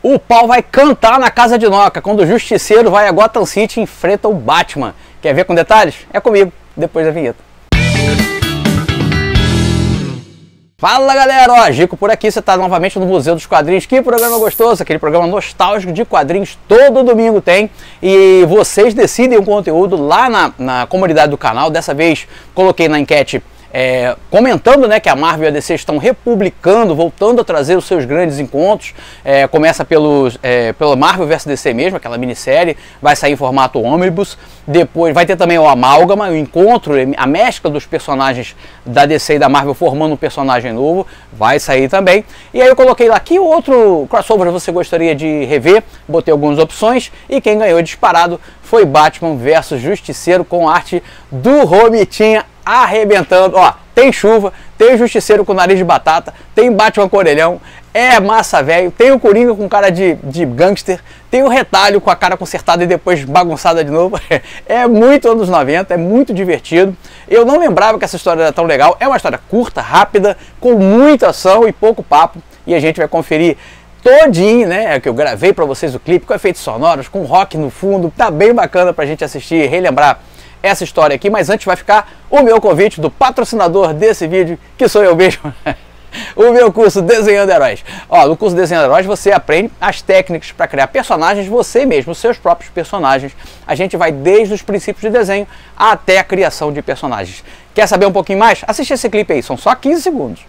O pau vai cantar na casa de Noca quando o Justiceiro vai a Gotham City e enfrenta o Batman. Quer ver com detalhes? É comigo, depois da vinheta. Fala galera, ó, Gico por aqui, você está novamente no Museu dos Quadrinhos. Que programa gostoso, aquele programa nostálgico de quadrinhos, todo domingo tem. E vocês decidem o conteúdo lá na comunidade do canal. Dessa vez coloquei na enquete comentando, né, que a Marvel e a DC estão republicando, voltando a trazer os seus grandes encontros. Começa pela Marvel vs DC mesmo, aquela minissérie, vai sair em formato ônibus. Depois vai ter também o Amálgama, o encontro, a mescla dos personagens da DC e da Marvel formando um personagem novo, vai sair também. E aí eu coloquei lá, que outro crossover você gostaria de rever? Botei algumas opções e quem ganhou disparado foi Batman vs Justiceiro, com arte do Romitinha arrebentando. Ó, tem chuva, tem o Justiceiro com nariz de batata, tem Batman com orelhão, é massa velho, tem o Coringa com cara de gangster, tem o Retalho com a cara consertada e depois bagunçada de novo. É muito anos 90, é muito divertido. Eu não lembrava que essa história era tão legal. É uma história curta, rápida, com muita ação e pouco papo, e a gente vai conferir todinho, né? É que eu gravei para vocês o clipe com efeitos sonoros, com rock no fundo. Tá bem bacana pra gente assistir e relembrar essa história aqui, mas antes vai ficar o meu convite do patrocinador desse vídeo, que sou eu mesmo. O meu curso Desenhando Heróis. Ó, no curso Desenhando Heróis você aprende as técnicas para criar personagens você mesmo, os seus próprios personagens. A gente vai desde os princípios de desenho até a criação de personagens. Quer saber um pouquinho mais? Assiste esse clipe aí, são só 15 segundos.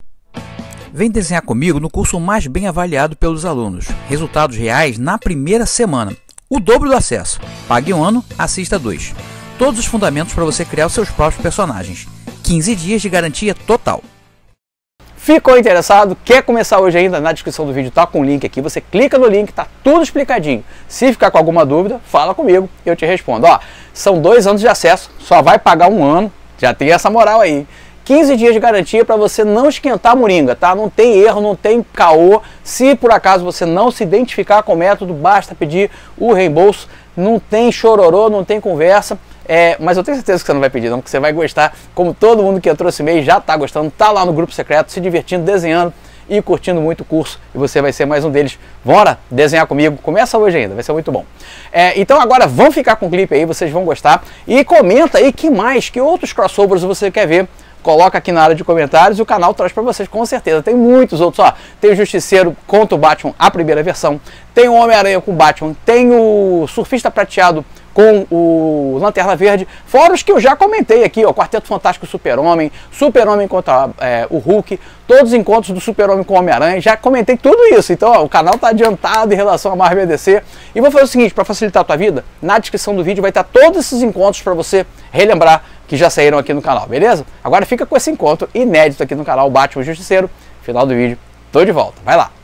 Vem desenhar comigo no curso mais bem avaliado pelos alunos. Resultados reais na primeira semana. O dobro do acesso. Pague um ano, assista 2. Todos os fundamentos para você criar os seus próprios personagens. 15 dias de garantia total. Ficou interessado? Quer começar hoje ainda? Na descrição do vídeo tá com o link aqui. Você clica no link, tá tudo explicadinho. Se ficar com alguma dúvida, fala comigo, eu te respondo. Ó, são 2 anos de acesso, só vai pagar um ano. Já tem essa moral aí. 15 dias de garantia para você não esquentar a moringa, tá? Não tem erro, não tem caô. Se por acaso você não se identificar com o método, basta pedir o reembolso. Não tem chororô, não tem conversa. Mas eu tenho certeza que você não vai pedir não, que você vai gostar, como todo mundo que entrou esse mês já está gostando, tá lá no grupo secreto, se divertindo, desenhando e curtindo muito o curso, e você vai ser mais um deles. Bora desenhar comigo, começa hoje ainda, vai ser muito bom. Então agora vão ficar com o clipe aí, vocês vão gostar, e comenta aí que outros crossovers você quer ver. Coloca aqui na área de comentários e o canal traz para vocês com certeza. Tem muitos outros, ó. Tem o Justiceiro contra o Batman, a primeira versão. Tem o Homem-Aranha com o Batman. Tem o Surfista Prateado com o Lanterna Verde. Fora os que eu já comentei aqui, ó. Quarteto Fantástico Super-Homem, Super-Homem contra o Hulk. Todos os encontros do Super-Homem com o Homem-Aranha. Já comentei tudo isso. Então, ó, o canal tá adiantado em relação a Marvel e DC. E vou fazer o seguinte, para facilitar a tua vida, na descrição do vídeo vai estar todos esses encontros para você relembrar que já saíram aqui no canal, beleza? Agora fica com esse encontro inédito aqui no canal Batman Justiceiro. Final do vídeo, tô de volta, vai lá!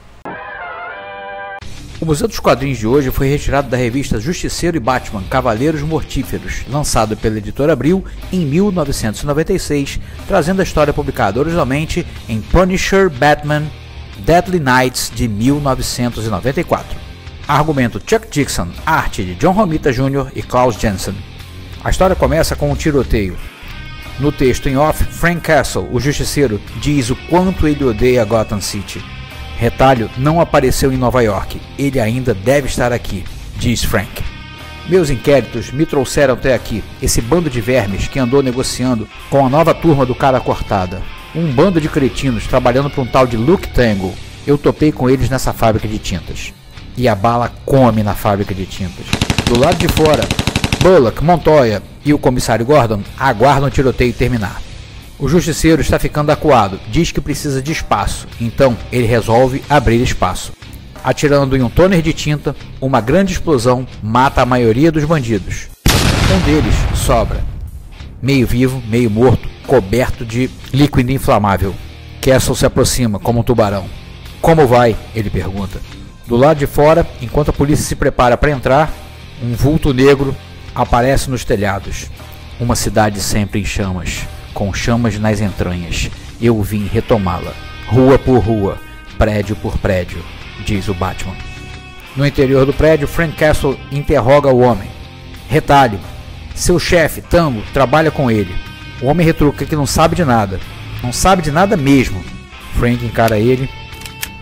O Museu dos Quadrinhos de hoje foi retirado da revista Justiceiro e Batman, Cavaleiros Mortíferos, lançado pela editora Abril em 1996, trazendo a história publicada originalmente em Punisher Batman Deadly Nights de 1994. Argumento Chuck Dixon, arte de John Romita Jr. e Klaus Jensen. A história começa com um tiroteio. No texto em off, Frank Castle, o Justiceiro, diz o quanto ele odeia Gotham City. Retalho não apareceu em Nova York, ele ainda deve estar aqui, diz Frank. Meus inquéritos me trouxeram até aqui, esse bando de vermes que andou negociando com a nova turma do Cara Cortada. Um bando de cretinos trabalhando para um tal de Luke Tango. Eu topei com eles nessa fábrica de tintas. E a bala come na fábrica de tintas. Do lado de fora, Bullock, Montoya e o comissário Gordon aguardam o tiroteio terminar. O Justiceiro está ficando acuado, diz que precisa de espaço, então ele resolve abrir espaço. Atirando em um toner de tinta, uma grande explosão mata a maioria dos bandidos. Um deles sobra, meio vivo, meio morto, coberto de líquido inflamável. Castle se aproxima como um tubarão. Como vai? Ele pergunta. Do lado de fora, enquanto a polícia se prepara para entrar, um vulto negro aparece nos telhados. Uma cidade sempre em chamas, com chamas nas entranhas. Eu vim retomá-la, rua por rua, prédio por prédio, diz o Batman. No interior do prédio, Frank Castle interroga o homem. Retalho. Seu chefe, Tango, trabalha com ele. O homem retruca que não sabe de nada. Não sabe de nada mesmo. Frank encara ele.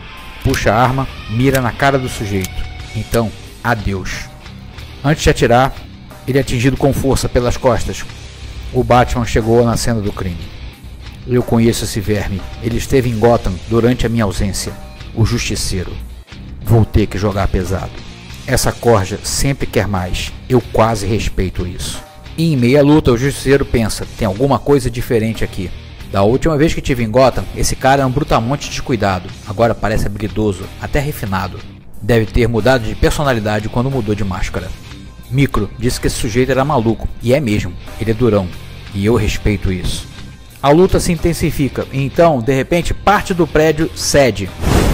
puxa a arma, mira na cara do sujeito. Então, adeus. Antes de atirar, ele é atingido com força pelas costas. O Batman chegou na cena do crime. Eu conheço esse verme. Ele esteve em Gotham durante a minha ausência. O Justiceiro. Vou ter que jogar pesado. Essa corja sempre quer mais. Eu quase respeito isso. E em meia luta, o Justiceiro pensa, tem alguma coisa diferente aqui. Da última vez que estive em Gotham, esse cara é um brutamonte descuidado. Agora parece habilidoso, até refinado. Deve ter mudado de personalidade quando mudou de máscara. Micro disse que esse sujeito era maluco, e é mesmo. Ele é durão, e eu respeito isso. A luta se intensifica, e então, de repente, parte do prédio cede.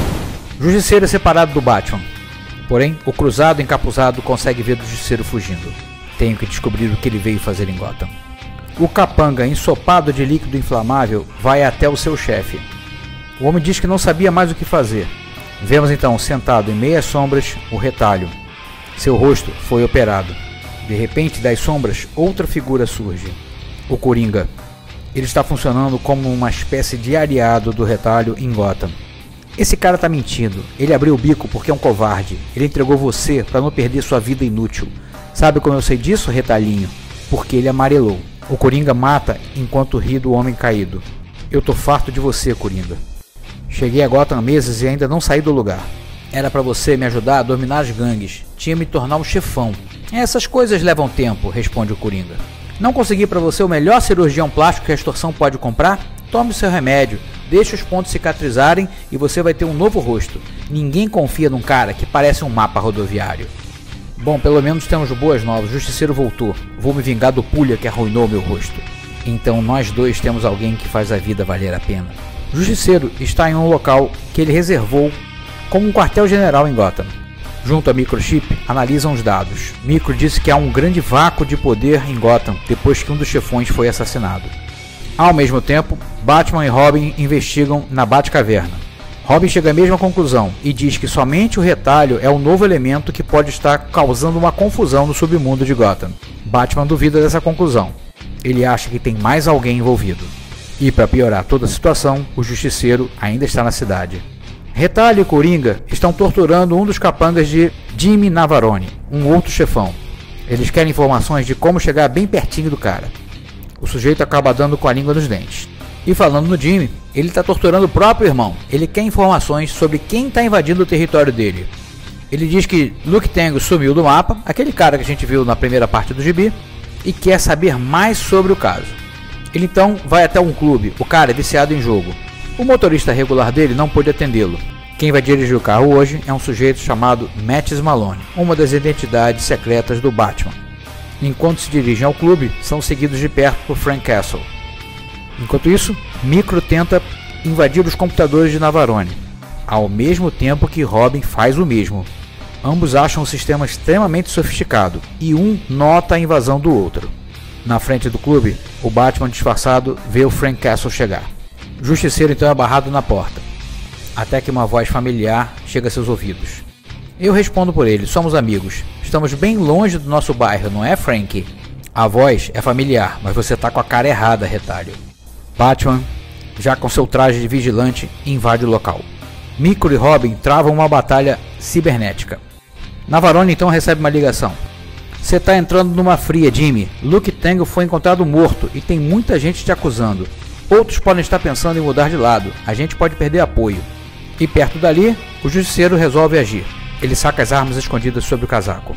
O Justiceiro é separado do Batman. Porém, o cruzado encapuzado consegue ver o Justiceiro fugindo. Tenho que descobrir o que ele veio fazer em Gotham. O capanga, ensopado de líquido inflamável, vai até o seu chefe. O homem diz que não sabia mais o que fazer. Vemos então, sentado em meias sombras, o Retalho. Seu rosto foi operado. De repente, das sombras, outra figura surge. O Coringa. Ele está funcionando como uma espécie de aliado do Retalho em Gotham. Esse cara tá mentindo. Ele abriu o bico porque é um covarde. Ele entregou você para não perder sua vida inútil. Sabe como eu sei disso, Retalhinho? Porque ele amarelou. O Coringa mata enquanto ri do homem caído. Eu tô farto de você, Coringa. Cheguei a Gotham há meses e ainda não saí do lugar. Era para você me ajudar a dominar as gangues. Tinha me tornar um chefão. Essas coisas levam tempo, responde o Coringa. Não consegui para você o melhor cirurgião plástico que a extorsão pode comprar? Tome o seu remédio, deixe os pontos cicatrizarem e você vai ter um novo rosto. Ninguém confia num cara que parece um mapa rodoviário. Bom, pelo menos temos boas novas. O Justiceiro voltou. Vou me vingar do pulha que arruinou meu rosto. Então nós dois temos alguém que faz a vida valer a pena. O Justiceiro está em um local que ele reservou como um quartel-general em Gotham. Junto a Microchip, analisam os dados. Micro disse que há um grande vácuo de poder em Gotham depois que um dos chefões foi assassinado. Ao mesmo tempo, Batman e Robin investigam na Batcaverna. Robin chega à mesma conclusão e diz que somente o Retalho é o novo elemento que pode estar causando uma confusão no submundo de Gotham. Batman duvida dessa conclusão. Ele acha que tem mais alguém envolvido. E para piorar toda a situação, o Justiceiro ainda está na cidade. Retalho e Coringa estão torturando um dos capangas de Jimmy Navarone, um outro chefão. Eles querem informações de como chegar bem pertinho do cara. O sujeito acaba dando com a língua nos dentes. E falando no Jimmy, ele está torturando o próprio irmão. Ele quer informações sobre quem está invadindo o território dele. Ele diz que Luke Tango sumiu do mapa, aquele cara que a gente viu na primeira parte do gibi, e quer saber mais sobre o caso. Ele então vai até um clube, o cara é viciado em jogo. O motorista regular dele não pôde atendê-lo. Quem vai dirigir o carro hoje é um sujeito chamado Mattis Malone, uma das identidades secretas do Batman. Enquanto se dirigem ao clube, são seguidos de perto por Frank Castle. Enquanto isso, Micro tenta invadir os computadores de Navarone, ao mesmo tempo que Robin faz o mesmo. Ambos acham o sistema extremamente sofisticado e um nota a invasão do outro. Na frente do clube, o Batman disfarçado vê o Frank Castle chegar. O Justiceiro então é barrado na porta, até que uma voz familiar chega a seus ouvidos. Eu respondo por ele, somos amigos. Estamos bem longe do nosso bairro, não é, Frank? A voz é familiar, mas você tá com a cara errada, Retalho. Batman, já com seu traje de vigilante, invade o local. Micro e Robin travam uma batalha cibernética. Navarone então recebe uma ligação. Você tá entrando numa fria, Jimmy. Luke Tango foi encontrado morto e tem muita gente te acusando. Outros podem estar pensando em mudar de lado. A gente pode perder apoio. E perto dali, o Justiceiro resolve agir. Ele saca as armas escondidas sobre o casaco.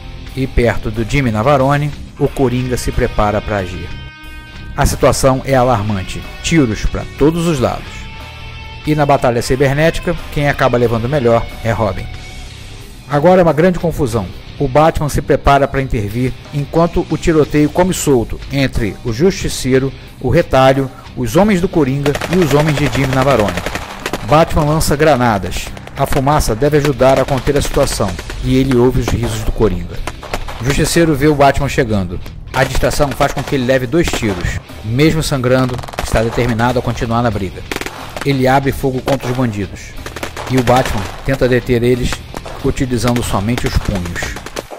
E perto do Jimmy Navarone, o Coringa se prepara para agir. A situação é alarmante. Tiros para todos os lados. E na batalha cibernética, quem acaba levando melhor é Robin. Agora é uma grande confusão. O Batman se prepara para intervir enquanto o tiroteio come solto entre o Justiceiro, o Retalho, os homens do Coringa e os homens de Jimmy Navarone. Batman lança granadas. A fumaça deve ajudar a conter a situação e ele ouve os risos do Coringa. O Justiceiro vê o Batman chegando. A distração faz com que ele leve 2 tiros. Mesmo sangrando, está determinado a continuar na briga. Ele abre fogo contra os bandidos. E o Batman tenta deter eles utilizando somente os punhos.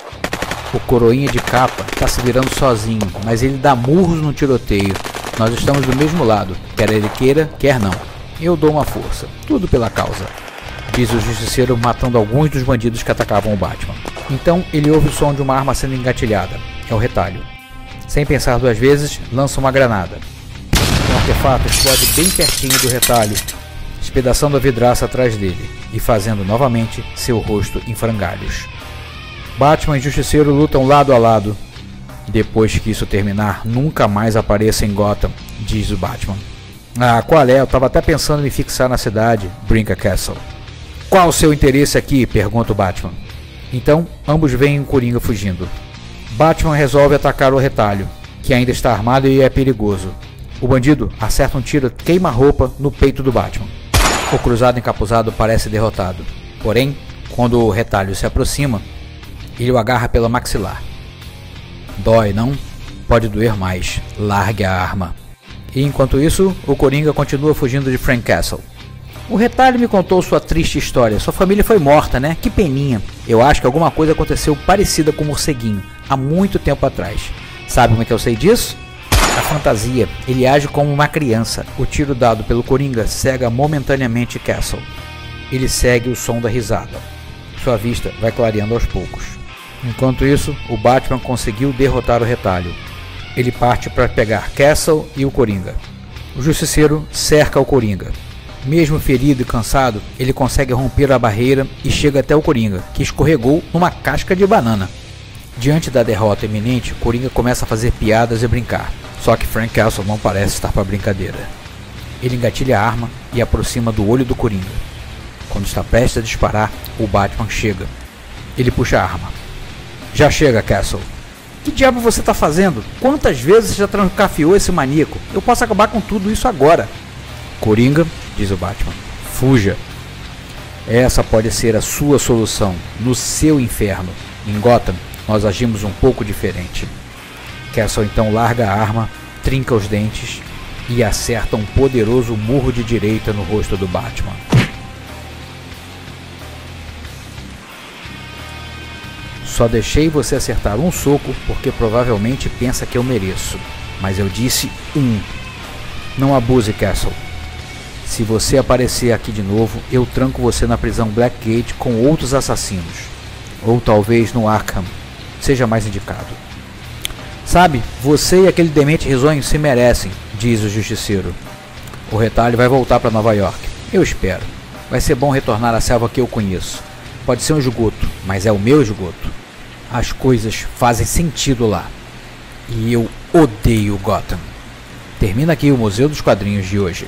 O coroinha de capa está se virando sozinho, mas ele dá murros no tiroteio. Nós estamos do mesmo lado, quer ele queira, quer não. Eu dou uma força, tudo pela causa. diz o Justiceiro, matando alguns dos bandidos que atacavam o Batman. Então ele ouve o som de uma arma sendo engatilhada. É o retalho. Sem pensar duas vezes, lança uma granada. O artefato explode bem pertinho do retalho, despedaçando a vidraça atrás dele e fazendo novamente seu rosto em frangalhos. Batman e Justiceiro lutam lado a lado. Depois que isso terminar, nunca mais apareça em Gotham, diz o Batman. Ah, qual é? Eu tava até pensando em me fixar na cidade, brinca Castle. Qual o seu interesse aqui? Pergunta o Batman. Então, ambos veem o Coringa fugindo. Batman resolve atacar o retalho, que ainda está armado e é perigoso. O bandido acerta um tiro queima-roupa no peito do Batman. O cruzado encapuzado parece derrotado. Porém, quando o retalho se aproxima, ele o agarra pela maxilar. Dói, não? Pode doer mais. Largue a arma. E enquanto isso, o Coringa continua fugindo de Frank Castle. O retalho me contou sua triste história. Sua família foi morta, né? Que peninha. Eu acho que alguma coisa aconteceu parecida com o morceguinho, há muito tempo atrás. Sabe como é que eu sei disso? A fantasia. Ele age como uma criança. O tiro dado pelo Coringa cega momentaneamente Castle. Ele segue o som da risada. Sua vista vai clareando aos poucos. Enquanto isso, o Batman conseguiu derrotar o retalho. Ele parte para pegar Castle e o Coringa. O Justiceiro cerca o Coringa. Mesmo ferido e cansado, ele consegue romper a barreira e chega até o Coringa, que escorregou numa casca de banana. Diante da derrota iminente, Coringa começa a fazer piadas e brincar. Só que Frank Castle não parece estar para brincadeira. Ele engatilha a arma e aproxima do olho do Coringa. Quando está prestes a disparar, o Batman chega. Ele puxa a arma. Já chega, Castle. Que diabo você está fazendo? Quantas vezes você já trancafiou esse maníaco? Eu posso acabar com tudo isso agora. Coringa, diz o Batman, fuja. Essa pode ser a sua solução, no seu inferno. Em Gotham, nós agimos um pouco diferente. Castle então larga a arma, trinca os dentes e acerta um poderoso murro de direita no rosto do Batman. Só deixei você acertar um soco porque provavelmente pensa que eu mereço. Mas eu disse um. Não abuse, Castle. Se você aparecer aqui de novo, eu tranco você na prisão Blackgate com outros assassinos. Ou talvez no Arkham. Seja mais indicado. Sabe, você e aquele demente risonho se merecem, diz o Justiceiro. O retalho vai voltar para Nova York. Eu espero. Vai ser bom retornar à selva que eu conheço. Pode ser um esgoto, mas é o meu esgoto. As coisas fazem sentido lá. E eu odeio Gotham. Termina aqui o Museu dos Quadrinhos de hoje.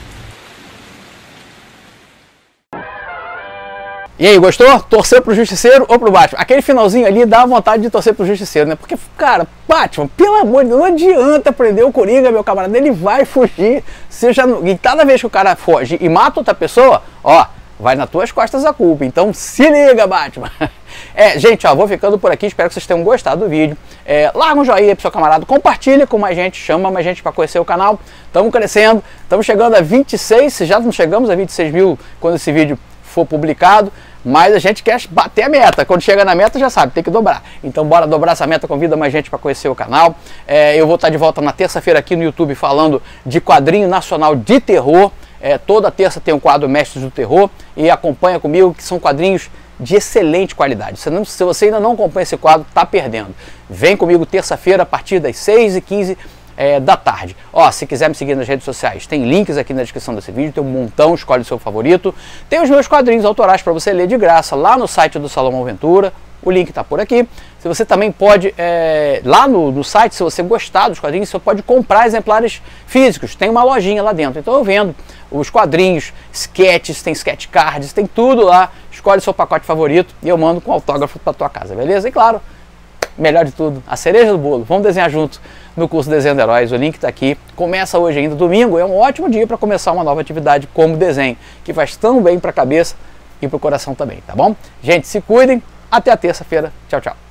E aí, gostou? Torcer pro Justiceiro ou pro Batman? Aquele finalzinho ali dá vontade de torcer pro Justiceiro, né? Porque, cara, Batman, pelo amor de Deus, não adianta prender o Coringa, meu camarada. Ele vai fugir. E cada vez que o cara foge e mata outra pessoa, ó, vai nas tuas costas a culpa. Então se liga, Batman. Gente, ó, vou ficando por aqui. Espero que vocês tenham gostado do vídeo. Larga um joinha aí pro seu camarada. Compartilha com mais gente. Chama mais gente para conhecer o canal. Estamos crescendo. Estamos chegando a 26. Se já não chegamos a 26 mil quando esse vídeo for publicado. Mas a gente quer bater a meta. Quando chega na meta, já sabe, tem que dobrar. Então bora dobrar essa meta. Convida mais gente para conhecer o canal. Eu vou estar de volta na terça-feira aqui no YouTube falando de quadrinho nacional de terror. Toda terça tem um quadro Mestres do Terror e acompanha comigo, que são quadrinhos de excelente qualidade. Se você ainda não acompanha esse quadro, tá perdendo. Vem comigo terça-feira a partir das 6h15 da tarde. Ó, se quiser me seguir nas redes sociais, tem links aqui na descrição desse vídeo, tem um montão, escolhe o seu favorito. Tem os meus quadrinhos autorais para você ler de graça lá no site do Salomão Ventura. O link está por aqui. Se você também pode, lá no site, se você gostar dos quadrinhos, você pode comprar exemplares físicos. Tem uma lojinha lá dentro. Então eu vendo os quadrinhos, sketches, tem sketch cards, tem tudo lá. Escolhe seu pacote favorito e eu mando com autógrafo para tua casa, beleza? E claro, melhor de tudo, a cereja do bolo. Vamos desenhar junto no curso Desenho de Heróis. O link está aqui. Começa hoje ainda, domingo. É um ótimo dia para começar uma nova atividade como desenho, que faz tão bem para a cabeça e para o coração também, tá bom? Gente, se cuidem. Até a terça-feira. Tchau, tchau.